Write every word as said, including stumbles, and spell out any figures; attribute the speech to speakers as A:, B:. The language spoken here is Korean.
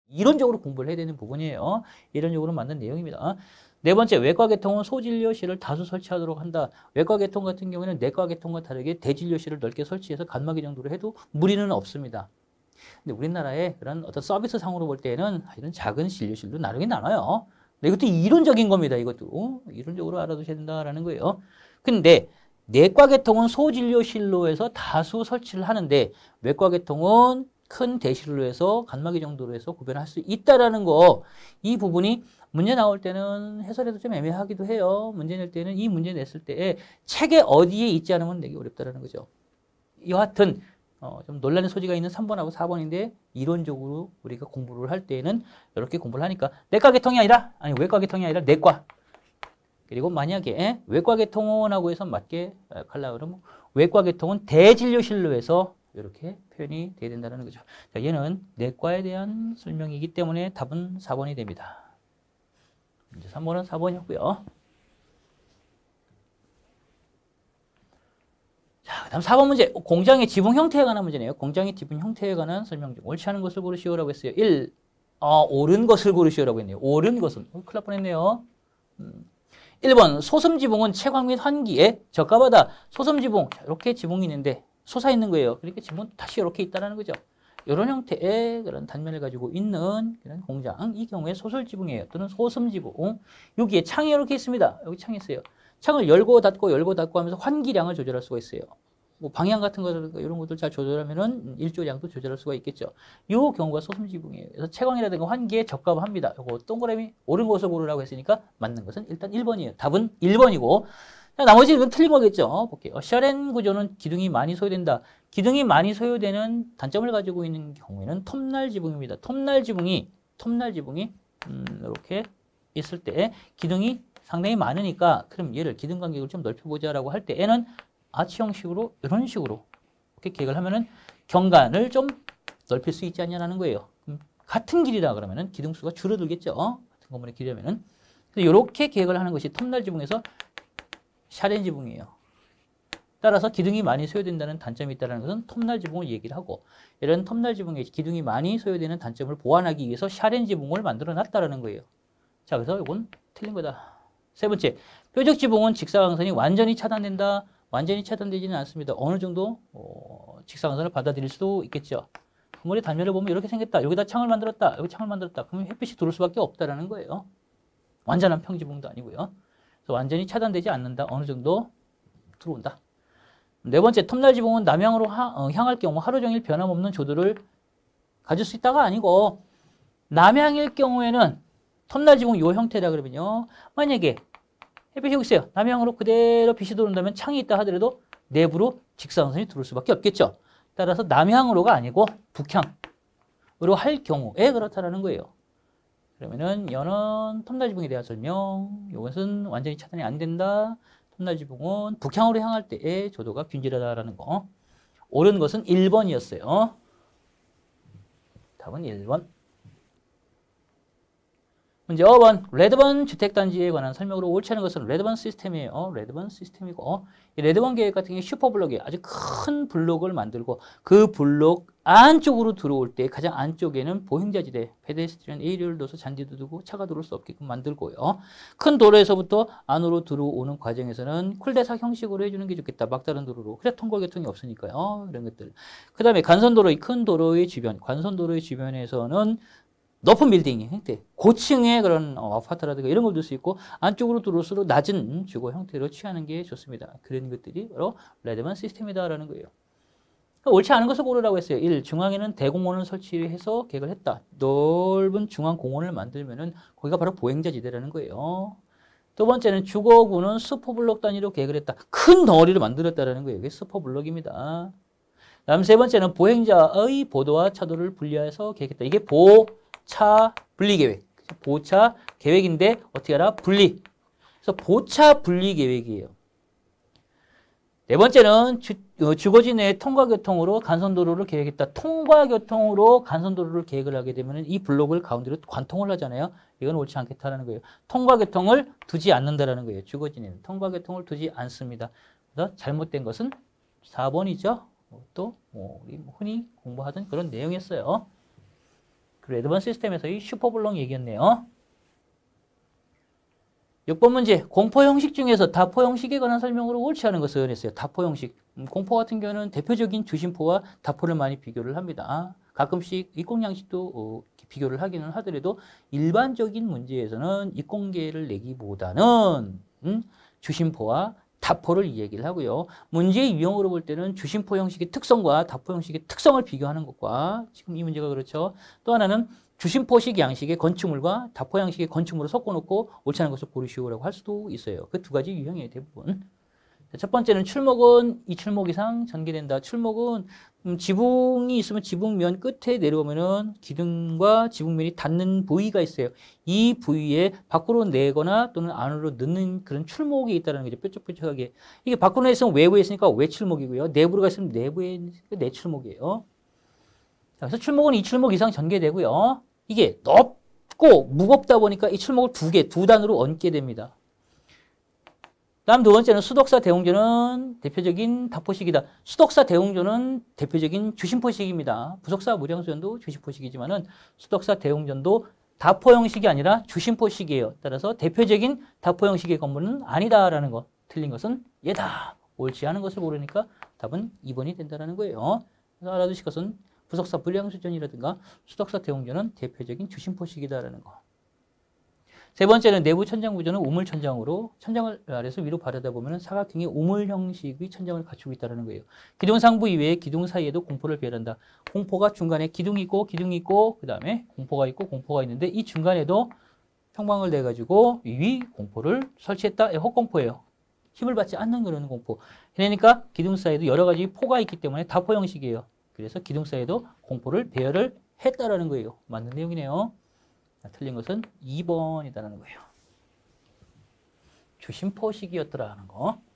A: 이론적으로 공부를 해야 되는 부분이에요. 이론적으로 만든 내용입니다. 네 번째, 외과 계통은 소진료실을 다수 설치하도록 한다. 외과 계통 같은 경우에는 내과 계통과 다르게 대진료실을 넓게 설치해서 간마기 정도로 해도 무리는 없습니다. 근데 우리나라의 그런 어떤 서비스 상으로 볼 때는 이런 작은 진료실도 나누긴 나눠요. 근데 이것도 이론적인 겁니다. 이것도 이론적으로 알아두셔야 된다라는 거예요. 근데 내과 계통은 소진료실로 해서 다수 설치를 하는데 외과 계통은 큰 대실로 해서 간마기 정도로 해서 구별할 수 있다라는 거. 이 부분이 문제 나올 때는 해설에도 좀 애매하기도 해요. 문제 낼 때는 이 문제 냈을 때 책에 어디에 있지 않으면 내기 어렵다라는 거죠. 여하튼 어, 좀 논란의 소지가 있는 삼 번하고 사 번인데 이론적으로 우리가 공부를 할 때는 이렇게 공부를 하니까 내과 계통이 아니라 아니 외과 계통이 아니라 내과. 그리고 만약에 외과 계통원하고 해서 맞게 가려고 그러면 외과 계통은 대진료실로 해서 이렇게 표현이 돼야 된다는 거죠. 자, 얘는 내과에 대한 설명이기 때문에 답은 사 번이 됩니다. 이제 삼 번은 사 번이었고요. 자, 그다음 사 번 문제. 공장의 지붕 형태에 관한 문제네요. 공장의 지붕 형태에 관한 설명 중 옳지 않은 것을 고르시오라고 했어요. 일. 어, 옳은 것을 고르시오라고 했네요. 옳은 것은. 어, 큰일 날 뻔했네요. 음. 일 번 소섬 지붕은 채광 및 환기에 적합하다. 소섬 지붕. 자, 이렇게 지붕이 있는데 솟아 있는 거예요. 그러니까 지붕은 다시 이렇게 있다는 거죠. 이런 형태의 그런 단면을 가지고 있는 그런 공장. 이 경우에 소설 지붕이에요. 또는 소섬 지붕. 여기에 창이 이렇게 있습니다. 여기 창이 있어요. 창을 열고 닫고 열고 닫고 하면서 환기량을 조절할 수가 있어요. 뭐 방향 같은 거 이런 것들 잘 조절하면은 일조량도 조절할 수가 있겠죠. 이 경우가 소섬 지붕이에요. 그래서 채광이라든가 환기에 적합합니다. 이거 동그라미 옳은 것을 고르라고 했으니까 맞는 것은 일단 일 번이에요. 답은 일 번이고. 자, 나머지는 틀린 거겠죠. 볼게요. 샤렌 구조는 기둥이 많이 소요된다. 기둥이 많이 소요되는 단점을 가지고 있는 경우에는 톱날 지붕입니다. 톱날 지붕이 톱날 지붕이 음, 이렇게 있을 때 기둥이 상당히 많으니까 그럼 얘를 기둥 간격을 좀 넓혀보자라고 할 때에는 아치 형식으로 이런 식으로 이렇게 계획을 하면은 경관을 좀 넓힐 수 있지 않냐라는 거예요. 그럼 같은 길이다 그러면은 기둥 수가 줄어들겠죠. 같은 건물의 길이라면은 이렇게 계획을 하는 것이 톱날 지붕에서 샤렌 지붕이에요. 따라서 기둥이 많이 소요된다는 단점이 있다는 것은 톱날 지붕을 얘기를 하고 이런 톱날 지붕에 기둥이 많이 소요되는 단점을 보완하기 위해서 샤렌 지붕을 만들어 놨다는 거예요. 자, 그래서 이건 틀린 거다. 세 번째, 뾰족 지붕은 직사광선이 완전히 차단된다. 완전히 차단되지는 않습니다. 어느 정도 어, 직사광선을 받아들일 수도 있겠죠. 건물의 단면을 보면 이렇게 생겼다. 여기다 창을 만들었다. 여기 창을 만들었다. 그러면 햇빛이 들어올 수밖에 없다는 거예요. 완전한 평지붕도 아니고요. 그래서 완전히 차단되지 않는다. 어느 정도 들어온다. 네 번째, 톱날 지붕은 남향으로 하, 어, 향할 경우 하루 종일 변함없는 조도를 가질 수 있다가 아니고 남향일 경우에는 톱날 지붕 이 형태다 그러면요. 만약에 햇빛이 여기 있어요. 남향으로 그대로 빛이 들어온다면 창이 있다 하더라도 내부로 직사광선이 들어올 수밖에 없겠죠. 따라서 남향으로가 아니고 북향으로 할 경우에 그렇다라는 거예요. 그러면은 연은 톱날 지붕에 대한 설명. 이것은 완전히 차단이 안 된다. 톱날 지붕은 북향으로 향할 때의 조도가 균질하다라는 거. 옳은 것은 일 번이었어요. 답은 일 번. 문제 오 번. 레드번 주택단지에 관한 설명으로 옳지 않은 것은 레드번 시스템이에요. 레드번 시스템이고 이 레드번 계획 같은 게 슈퍼블록이에요. 아주 큰 블록을 만들고 그 블록 안쪽으로 들어올 때 가장 안쪽에는 보행자지대, 페데스트리언 에이리어를 넣어서 잔디도 두고 차가 들어올 수 없게끔 만들고요. 큰 도로에서부터 안으로 들어오는 과정에서는 쿨대삭 형식으로 해주는 게 좋겠다. 막다른 도로로. 그래 통과교통이 없으니까요. 이런 것들. 그 다음에 간선도로, 큰 도로의 주변, 관선도로의 주변에서는 높은 빌딩의 형태, 고층의 그런 어, 아파트라든가 이런 걸 둘 수 있고 안쪽으로 들어올수록 낮은 주거 형태로 취하는 게 좋습니다. 그런 것들이 바로 레드번 시스템이다라는 거예요. 옳지 않은 것을 고르라고 했어요. 일. 중앙에는 대공원을 설치해서 계획을 했다. 넓은 중앙공원을 만들면은 거기가 바로 보행자지대라는 거예요. 두 번째는 주거구는 슈퍼블록 단위로 계획을 했다. 큰 덩어리를 만들었다는 거예요. 이게 슈퍼블록입니다. 다음 세 번째는 보행자의 보도와 차도를 분리해서 계획했다. 이게 보차 분리 계획. 보차 계획인데 어떻게 알아? 분리. 그래서 보차 분리 계획이에요. 네 번째는 주, 어, 주거지 내 통과교통으로 간선도로를 계획했다. 통과교통으로 간선도로를 계획을 하게 되면 이 블록을 가운데로 관통을 하잖아요. 이건 옳지 않겠다는 거예요. 통과교통을 두지 않는다는 거예요. 주거지 내는 통과교통을 두지 않습니다. 그래서 잘못된 것은 사 번이죠. 또 뭐 우리 흔히 공부하던 그런 내용이었어요. 그리고 애드밴스 시스템에서의 슈퍼블록 얘기였네요. 육 번 문제, 공포 형식 중에서 다포 형식에 관한 설명으로 옳지 않은 것을 했어요. 다포 형식. 음, 공포 같은 경우는 대표적인 주심포와 다포를 많이 비교를 합니다. 가끔씩 이공 양식도 어, 비교를 하기는 하더라도 일반적인 문제에서는 이공계를 내기보다는 음, 주심포와 다포를 이야기를 하고요. 문제의 유형으로 볼 때는 주심포 형식의 특성과 다포 형식의 특성을 비교하는 것과 지금 이 문제가 그렇죠. 또 하나는 주심포식 양식의 건축물과 다포 양식의 건축물을 섞어놓고 옳지 않은 것을 고르시오라고 할 수도 있어요. 그 두 가지 유형이에요, 대부분. 첫 번째는 출목은 이 출목 이상 전개된다. 출목은 음, 지붕이 있으면 지붕면 끝에 내려오면은 기둥과 지붕면이 닿는 부위가 있어요. 이 부위에 밖으로 내거나 또는 안으로 넣는 그런 출목이 있다는 거죠. 뾰족뾰족하게. 이게 밖으로 있으면 외부에 있으니까 외출목이고요. 내부로 있으면 내부에 있으니까 내출목이에요. 그래서 출목은 이 출목 이상 전개되고요. 이게 넓고 무겁다 보니까 이 출목을 두 개, 두 단으로 얹게 됩니다. 다음 두 번째는 수덕사 대웅전은 대표적인 다포식이다. 수덕사 대웅전은 대표적인 주심포식입니다. 부속사 무량수전도 주심포식이지만은 수덕사 대웅전도 다포 형식이 아니라 주심포식이에요. 따라서 대표적인 다포 형식의 건물은 아니다라는 거. 틀린 것은 얘다. 옳지 않은 것을 고르니까 답은 이 번이 된다는 거예요. 그래서 알아두실 것은 부속사 불량수전이라든가 수덕사 대웅전은 대표적인 주심포식이다라는 거. 세 번째는 내부 천장 구조는 우물 천장으로 천장을 아래서 위로 바라다 보면 사각형의 우물 형식의 천장을 갖추고 있다는 거예요. 기둥 상부 이외에 기둥 사이에도 공포를 배열한다. 공포가 중간에 기둥이 있고 기둥이 있고 그 다음에 공포가 있고 공포가 있는데 이 중간에도 평방을 내가지고 위 공포를 설치했다. 헛공포예요. 힘을 받지 않는 그런 공포. 그러니까 기둥 사이에도 여러 가지 포가 있기 때문에 다포 형식이에요. 그래서 기둥 사이에도 공포를 배열을 했다라는 거예요. 맞는 내용이네요. 틀린 것은 이 번이라는 거예요. 주심포식이었더라는 거.